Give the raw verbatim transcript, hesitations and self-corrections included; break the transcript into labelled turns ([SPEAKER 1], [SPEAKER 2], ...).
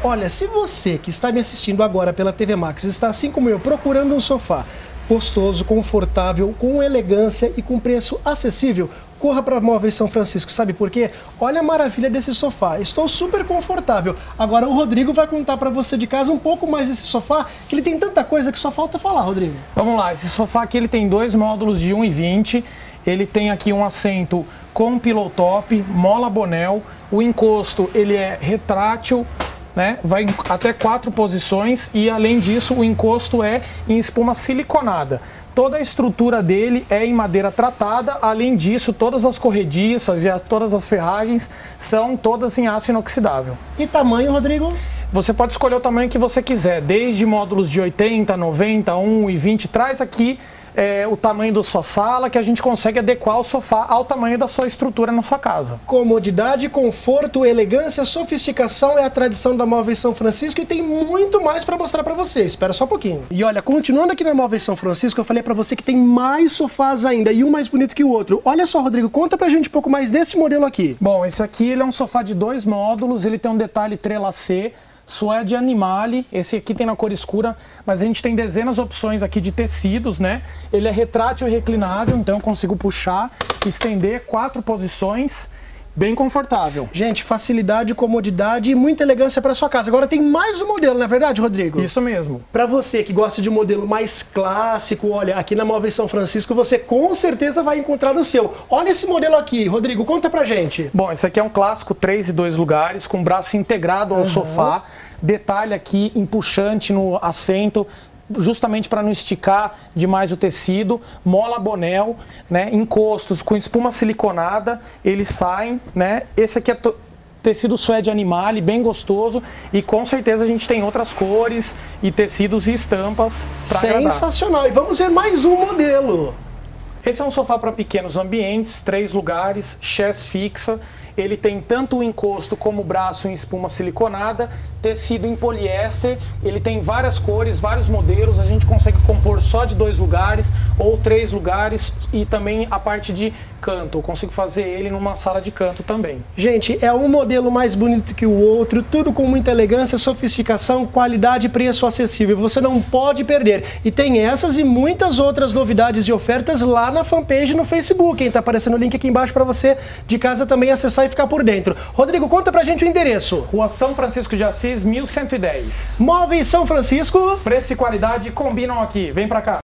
[SPEAKER 1] Olha, se você que está me assistindo agora pela T V Max está assim como eu procurando um sofá gostoso, confortável, com elegância e com preço acessível, corra para Móveis São Francisco. Sabe por quê? Olha a maravilha desse sofá. Estou super confortável. Agora o Rodrigo vai contar para você de casa um pouco mais desse sofá, que ele tem tanta coisa que só falta falar, Rodrigo.
[SPEAKER 2] Vamos lá, esse sofá aqui ele tem dois módulos de um e vinte. Ele tem aqui um assento com pillow top, mola Bonel. O encosto ele é retrátil, né? Vai até quatro posições e além disso o encosto é em espuma siliconada. Toda a estrutura dele é em madeira tratada, além disso todas as corrediças e as, todas as ferragens são todas em aço inoxidável.
[SPEAKER 1] E tamanho, Rodrigo?
[SPEAKER 2] Você pode escolher o tamanho que você quiser, desde módulos de oitenta, noventa, um e vinte, traz aqui é, o tamanho da sua sala, que a gente consegue adequar o sofá ao tamanho da sua estrutura na sua casa.
[SPEAKER 1] Comodidade, conforto, elegância, sofisticação é a tradição da Móveis São Francisco e tem muito mais para mostrar para você. Espera só um pouquinho. E olha, continuando aqui na Móveis São Francisco, eu falei para você que tem mais sofás ainda e um mais bonito que o outro. Olha só, Rodrigo, conta pra gente um pouco mais deste modelo aqui.
[SPEAKER 2] Bom, esse aqui ele é um sofá de dois módulos, ele tem um detalhe trelacê, suede animale, esse aqui tem na cor escura, mas a gente tem dezenas de opções aqui de tecidos, né? Ele é retrátil e reclinável, então eu consigo puxar, estender quatro posições, bem confortável.
[SPEAKER 1] Gente, facilidade, comodidade e muita elegância para sua casa. Agora tem mais um modelo, não é verdade, Rodrigo?
[SPEAKER 2] Isso mesmo.
[SPEAKER 1] Para você que gosta de um modelo mais clássico, olha, aqui na Móveis São Francisco você com certeza vai encontrar o seu. Olha esse modelo aqui, Rodrigo, conta pra gente.
[SPEAKER 2] Bom, esse aqui é um clássico três e dois lugares, com braço integrado ao uhum. sofá, detalhe aqui empuxante no assento, justamente para não esticar demais o tecido, mola Bonel, né, encostos com espuma siliconada, eles saem, né, esse aqui é tecido suede animale, bem gostoso e com certeza a gente tem outras cores e tecidos e estampas para agradar.
[SPEAKER 1] Sensacional, e vamos ver mais um modelo.
[SPEAKER 2] Esse é um sofá para pequenos ambientes, três lugares, chaise fixa. Ele tem tanto o encosto como o braço em espuma siliconada, tecido em poliéster, ele tem várias cores, vários modelos, a gente consegue compor só de dois lugares ou três lugares e também a parte de canto, eu consigo fazer ele numa sala de canto também.
[SPEAKER 1] Gente, é um modelo mais bonito que o outro, tudo com muita elegância, sofisticação, qualidade e preço acessível, você não pode perder. E tem essas e muitas outras novidades de ofertas lá na fanpage no Facebook, hein? Tá aparecendo o link aqui embaixo para você de casa também acessar e ficar por dentro. Rodrigo, conta pra gente o endereço.
[SPEAKER 2] Rua São Francisco de Assis, mil cento e dez.
[SPEAKER 1] Móveis São Francisco.
[SPEAKER 2] Preço e qualidade combinam aqui. Vem pra cá.